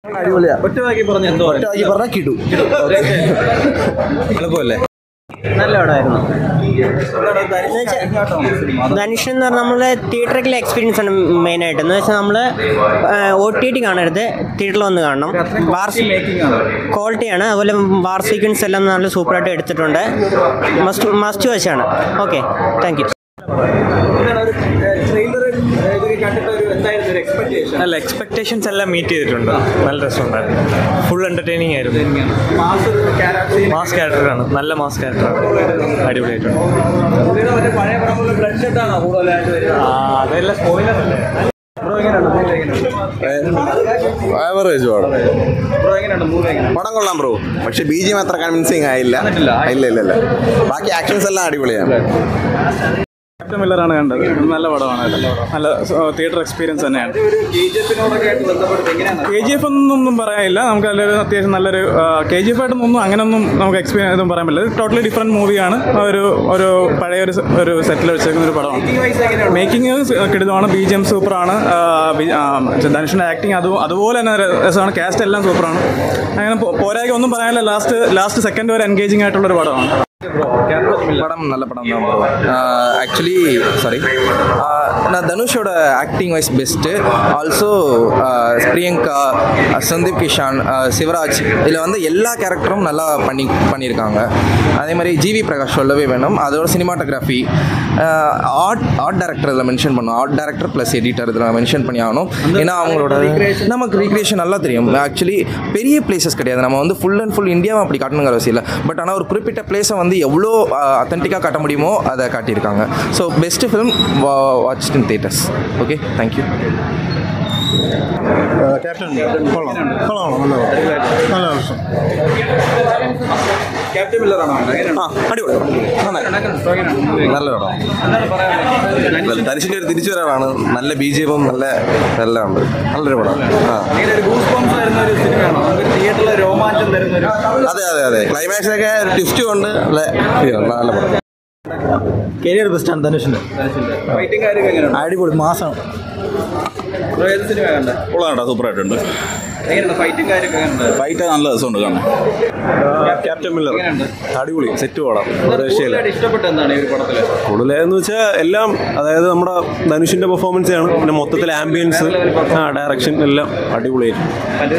ഒറ്റവാക്കി പറഞ്ഞാൽ കിടു. എളുപ്പമല്ലേ? നല്ല പടമായിരുന്നു. ധനുഷ് എന്ന് പറഞ്ഞാൽ നമ്മളെ തിയേറ്ററിലെ എക്സ്പീരിയൻസ് ആണ് മെയിനായിട്ട്. എന്ന് വെച്ചാൽ നമ്മൾ OTT കാണരുത്, തിയേറ്ററിൽ വന്ന് കാണണം. ക്വാളിറ്റിയാണ്. അതുപോലെ വാർ സീക്വൻസ് എല്ലാം നല്ല സൂപ്പറായിട്ട് എടുത്തിട്ടുണ്ട്. മസ്റ്റ് വാച്ചാണ്. Okay, thank you. അല്ല, എക്സ്പെക്ടേഷൻസ് എല്ലാം മീറ്റ് ചെയ്തിട്ടുണ്ട്. നല്ല രസമുണ്ടായിരുന്നു. ഫുൾ എന്റർടൈനിങ് ആയിരുന്നു. മാസ് ക്യാരക്ടറാണ്, നല്ല മാസ് ക്യാരക്ടറാണ്. അടിപൊളിയായിട്ടുണ്ട്. അതെല്ലാം സ്പോയിലർ അല്ലേ? ആവറേജ് പടം കൊള്ളാം ബ്രോ. പക്ഷെ BGM അത്ര കൺവിൻസിങ് ആയില്ല. ഇല്ല. ബാക്കി ആക്ഷൻസ് എല്ലാം അടിപൊളിയാണ്. ക്യാപ്റ്റൻ മില്ലറാണ് കണ്ടത്. നല്ല പടമാണ്. നല്ല തിയേറ്റർ എക്സ്പീരിയൻസ് തന്നെയാണ്. KGF ഒന്നും പറയാനില്ല. നമുക്ക് നല്ലൊരു അത്യാവശ്യം നല്ലൊരു KGF ആയിട്ടൊന്നും അങ്ങനെയൊന്നും നമുക്ക് എക്സ്പീരിയൻസ് ഒന്നും പറയാൻ പറ്റില്ല. ടോട്ടലി ഡിഫറെൻറ്റ് മൂവിയാണ്. ഒരു പഴയ ഒരു സെറ്റിൽ വെച്ചേക്കുന്ന ഒരു പടമാണ്. മേക്കിംഗ് കിടുന്നതാണ്. BGM സൂപ്പറാണ്. ധനുഷിൻ്റെ ആക്ടിങ് അതുപോലെ തന്നെ രസമാണ്. കാസ്റ്റ് എല്ലാം സൂപ്പറാണ്. അങ്ങനെ പോരായ്മ ഒന്നും പറയാനില്ല. ലാസ്റ്റ് സെക്കൻഡ് വരെ എൻഗേജിങ് ആയിട്ടുള്ളൊരു പടമാണ്. படம் நல்ல படம் தான் ப்ரோ. ஆக்சுவலி சாரி, தனுஷோட acting wise best. Also Priyanka, Sandeep Kishan, Shivaraj, இதில் வந்து எல்லா கேரக்டரும் நல்லா பண்ணியிருக்காங்க. அதே மாதிரி GV பிரகாஷ் சொல்லவே வேணும். அதோட சினிமாட்டோகிராஃபி, ஆர்ட் டைரக்டர் இதில் மென்ஷன் பண்ணுவோம். ஆர்ட் டைரக்டர் ப்ளஸ் எடிட்டர் இதில் மென்ஷன் பண்ணி ஆகணும். ஏன்னா அவங்களோட நமக்கு ரீக்ரியேஷன் நல்லா தெரியும். ஆக்சுவலி பெரிய பிளேசஸ் கிடையாது. நம்ம வந்து ஃபுல் அண்ட் ஃபுல் இந்தியாவை அப்படி காட்டணுங்கிற அவசியம் இல்லை. பட் ஆனால் ஒரு குறிப்பிட்ட பிளேஸை வந்து எவ்வளோ அத்தன்டிக்காக காட்ட முடியுமோ அதை காட்டியிருக்காங்க. So best film watch in theatres. Okay, thank you. Captain മില്ലറാണോ? അടിപൊളി. നല്ല പടം. ധനുഷിൻ്റെ ഒരു തിരിച്ചുവരവാണ്. നല്ല BGM നല്ല ഉണ്ട്. നല്ലൊരു പടം. അതെ. ക്ലൈമാക്സിലൊക്കെ ട്വിസ്റ്റും ഉണ്ട്. നല്ല പടം. കരിയർ ബെസ്റ്റാണ് ധനുഷിൻ്റെ. അടിപൊളി മാസമാണ്. കൊള്ളാം, സൂപ്പറായിട്ടുണ്ട്. ഫൈറ്റ് നല്ല രസമുണ്ട് കാണാൻ. ക്യാപ്റ്റൻ മില്ലർ അടിപൊളി സെറ്റ് പടം. കൂടുതലെന്ന് വെച്ചാൽ എല്ലാം, അതായത് നമ്മുടെ ധനുഷിന്റെ പെർഫോമൻസ് ആണ്. പിന്നെ മൊത്തത്തിൽ ആംബിയൻസ്, ഡയറക്ഷൻ എല്ലാം അടിപൊളിയായിരുന്നു.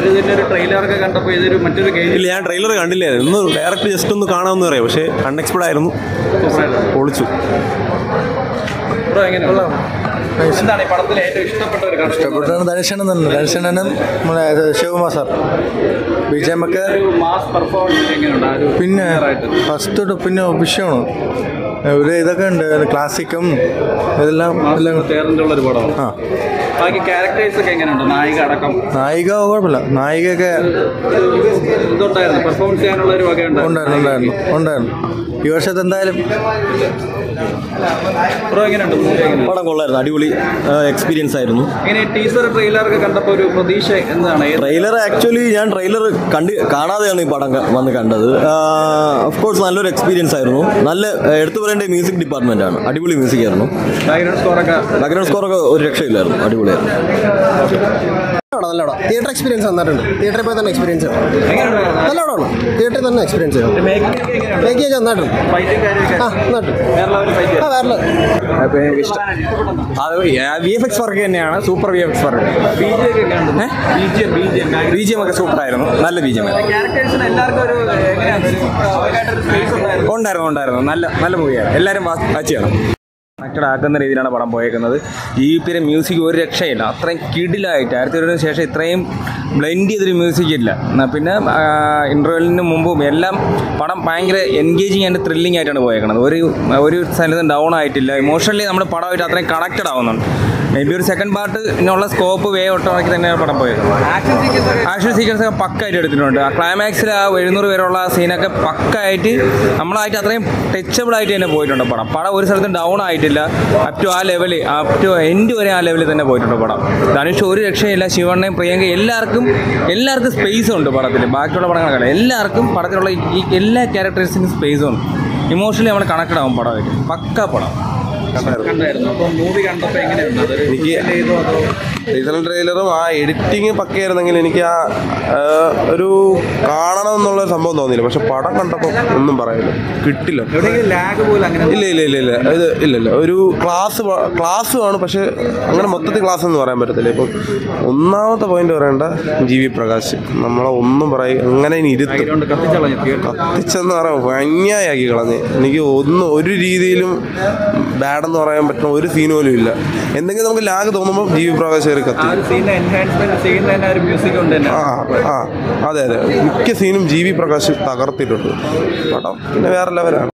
ഇല്ല, ഞാൻ ട്രെയിലർ കണ്ടില്ലേ. ഒന്ന് ഡയറക്റ്റ് ജസ്റ്റ് ഒന്ന് കാണാമെന്ന് പറയാം. പക്ഷേ അൺഎക്സ്പെക്ടഡ് ആയിരുന്നു. പൊളിച്ചു. ഇഷ്ടപ്പെട്ടാണ് ധനുഷനും നമ്മളെ ശിവകുമാർ സാർ. BGM ഒക്കെ പിന്നെ ഫസ്റ്റ് തൊട്ട് പിന്നെ വിഷയമാണ്. ഒരു ഇതൊക്കെ ഉണ്ട്, ക്ലാസിക്കും ഇതെല്ലാം ചേർന്നിട്ടുള്ളൊരു പടമാണ്. നായിക കുഴപ്പമില്ല. നായികയൊക്കെ ഉണ്ടായിരുന്നു. ഈ വർഷത്തെ എന്തായാലും പടം കൊള്ളായിരുന്നു. അടിപൊളി എക്സ്പീരിയൻസ് ആയിരുന്നു. ട്രെയിലർ ആക്ച്വലി ഞാൻ ട്രെയിലർ കാണാതെയാണ് ഈ പടം വന്ന് കണ്ടത്. ഓഫ് കോഴ്സ് നല്ലൊരു എക്സ്പീരിയൻസ് ആയിരുന്നു. നല്ല എടുത്തു പറയേണ്ട മ്യൂസിക് ഡിപ്പാർട്ട്മെന്റ് ആണ്. അടിപൊളി മ്യൂസിക് ആയിരുന്നു. ബാക്ക്ഗ്രൗണ്ട് സ്കോറൊക്കെ ഒരു രക്ഷയില്ലായിരുന്നു. അടിപൊളിയായിരുന്നു. നല്ല പടം. തിയേറ്റർ എക്സ്പീരിയൻസ് വന്നിട്ടുണ്ട്. തിയേറ്ററിൽ പോയി തന്നെ എക്സ്പീരിയൻസ് നല്ല പടമാണ്. തിയേറ്ററിൽ തന്നെ എക്സ്പീരിയൻസ് ചെയ്യണം. മേക്കിംഗ് നന്നായിട്ടുണ്ട്. VFX വർക്ക് തന്നെയാണ്. Super VFX work. BGM ഒക്കെ സൂപ്പറായിരുന്നു. നല്ല BGM ഉണ്ടായിരുന്നു. നല്ല മൂവിയാണ്. എല്ലാവരും വാച്ച് ചെയ്യണം. കണക്റ്റഡ് ആക്കുന്ന രീതിയിലാണ് പടം പോയേക്കുന്നത്. GVPയുടെ മ്യൂസിക് ഒരു രക്ഷയില്ല. അത്രയും കിടിലായിട്ട് 1900 ശേഷം ഇത്രയും ബ്ലെൻഡ് ചെയ്തൊരു മ്യൂസിക് ഇല്ല. പിന്നെ ഇൻ്റർവെല്ലിന് മുമ്പും എല്ലാം പടം ഭയങ്കര എൻഗേജിങ് ആൻഡ് ത്രില്ലിംഗ് ആയിട്ടാണ് പോയേക്കുന്നത്. ഒരു സ്ഥലത്തും ഡൗൺ ആയിട്ടില്ല. ഇമോഷണലി നമ്മുടെ പടമായിട്ട് അത്രയും കണക്റ്റഡ് ആവുന്നുണ്ട്. മേ ബി ഒരു സെക്കൻഡ് പാർട്ടിനുള്ള സ്കോപ്പ് ഒട്ടമാക്കി തന്നെയാണ് പടം പോയേക്കുന്നത്. ആക്ഷൻ സീക്വൻസ് ഒക്കെ പക്കായിട്ട് എടുത്തിട്ടുണ്ട്. ആ ക്ലൈമാക്സിൽ ആ 700 പേരുള്ള സീനൊക്കെ പക്കായിട്ട് നമ്മളായിട്ട് അത്രയും ടച്ചബിളായിട്ട് തന്നെ പോയിട്ടുണ്ട് പടം ഒരു സ്ഥലത്തും ഡൗൺ ആയിട്ടില്ല. അപ് ടു ആ ലെവല്, അപ് ടു എൻഡ് വരെ ആ ലെവലിൽ തന്നെ പോയിട്ടുണ്ട് പടം. ധനുഷ് ഒരു രക്ഷയില്ല. ശിവണ്ണയും പ്രിയങ്ക എല്ലാവർക്കും സ്പേസ് ഉണ്ട് പടത്തിൽ. ബാക്കിയുള്ള പടങ്ങളൊക്കെ എല്ലാവർക്കും പടത്തിലുള്ള ഈ എല്ലാ ക്യാരക്ടേഴ്സിനും സ്പേസും ഉണ്ട്. ഇമോഷണലി നമ്മൾ കണക്റ്റഡ് ആവും പടമായിട്ട്. പക്ക പടം. എനിക്ക് റീസണൽ ട്രെയിലറും ആ എഡിറ്റിങ് പക്കയായിരുന്നെങ്കിൽ എനിക്ക് ആ ഒരു കാണണം എന്നുള്ള സംഭവം തോന്നിയില്ല. പക്ഷെ പടം കണ്ടപ്പോൾ ഒന്നും പറയില്ല, കിട്ടില്ല. ഇല്ല ഇല്ല ഒരു ക്ലാസ്സുമാണ്. പക്ഷെ അങ്ങനെ മൊത്തത്തിൽ ക്ലാസ് എന്ന് പറയാൻ പറ്റത്തില്ല. ഇപ്പം ഒന്നാമത്തെ പോയിന്റ് പറയേണ്ട ജി വി പ്രകാശ് നമ്മളെ ഒന്നും പറയും അങ്ങനെ ഇനി ഇരുത്തും കത്തിച്ചെന്ന് പറയാൻ ഭംഗിയാക്കി കളഞ്ഞ്. എനിക്ക് ഒരു രീതിയിലും ബാഡെന്ന് പറയാൻ പറ്റുന്ന ഒരു സീൻ പോലും ഇല്ല. എന്തെങ്കിലും നമുക്ക് ലാഗ് തോന്നുമ്പോൾ ജി വി പ്രകാശ് കയറി കത്തി. അതെ മിക്ക സീനും ജി വി പ്രകാശ് തകർത്തിട്ടുണ്ട്. പടം പിന്നെ വേറെ ലെവലാണ്.